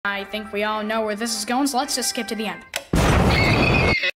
I think we all know where this is going, so let's just skip to the end.